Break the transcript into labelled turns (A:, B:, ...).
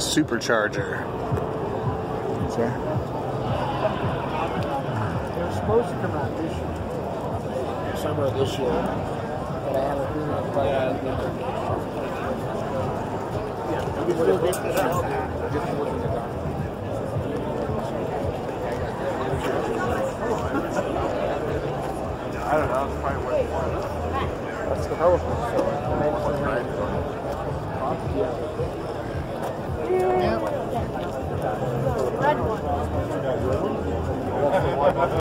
A: Supercharger.
B: Sorry.
C: They're supposed to come out this year. Summer of this year. But I haven't been able to play out of
D: I don't know, it's probably worth more.
C: That's the Hurricane store.
E: Red one.